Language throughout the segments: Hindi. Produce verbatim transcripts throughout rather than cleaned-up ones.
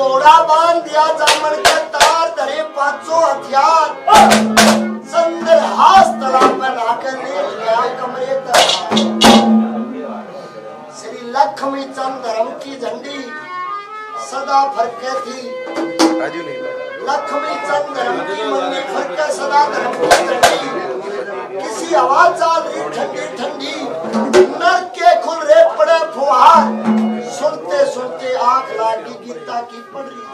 घोड़ा बांध दिया जामन के तार धरे पांचों हथियार संदर हास तालाब में लाकर ले गया कमरे तक श्री लक्ष्मी चंद धर्म की झंडी सदा फरके थी लक्ष्मी चंद धर्म की मंदी फरके सदा धर्म की झंडी किसी हवा चाल रही ठंडी ठंडी नर के खुल रे पड़े फुहार सुनते सुनते आंख लागी गीता की पड़ रही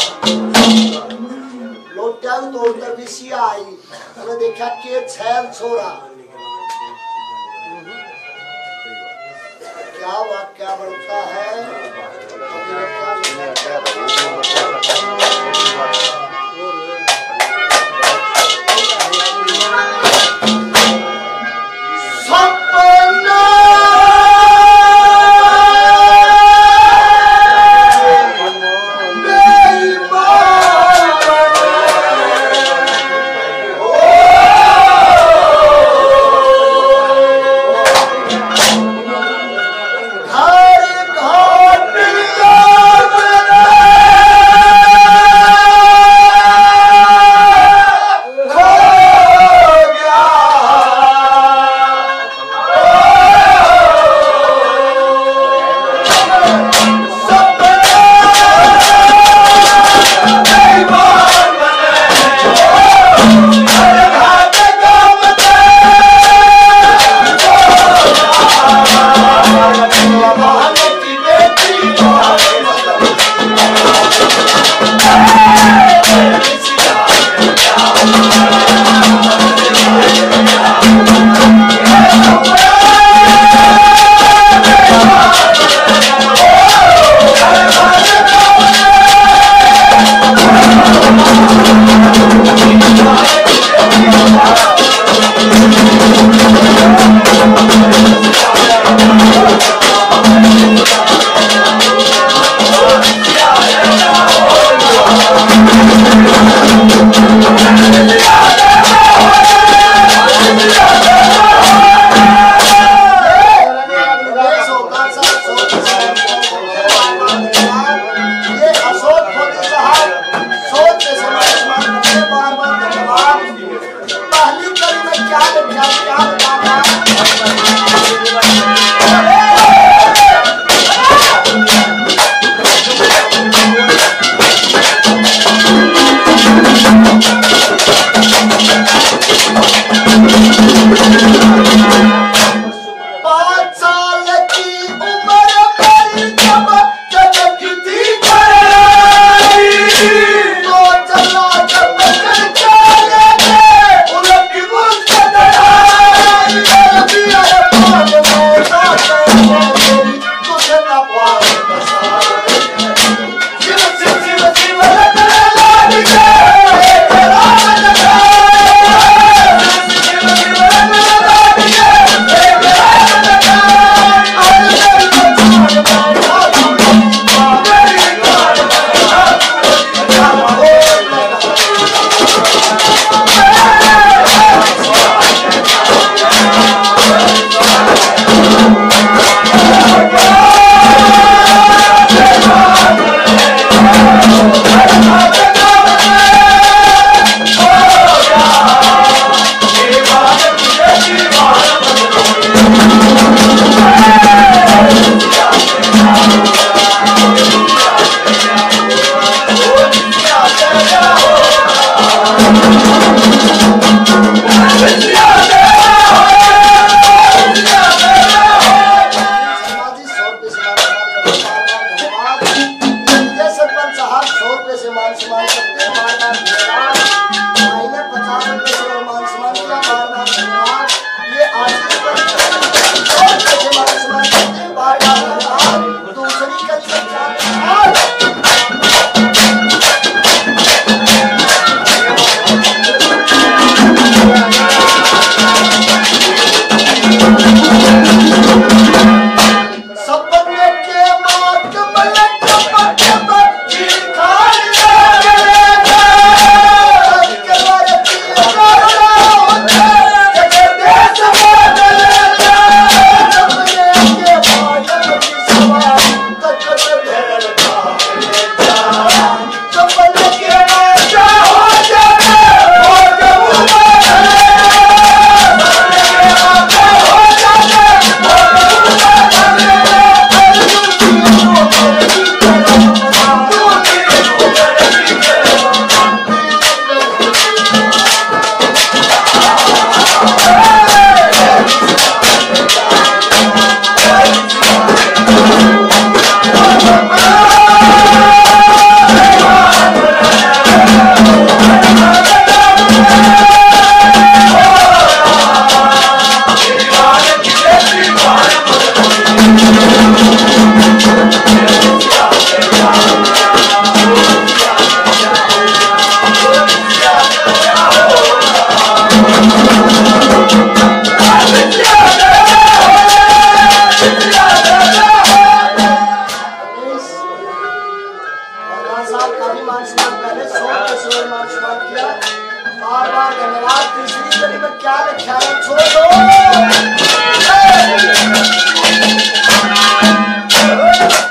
लोटा तो उधर विषिया आई उन्हें देखा के छैल छोरा क्या वाक्य बनता है खान साहब का भी मान सम्मान पहले सौ के सौ मान सम्मान किया। बार बार धन्यवाद। तीसरी कड़ी में क्या लिखा है छोड़ दो।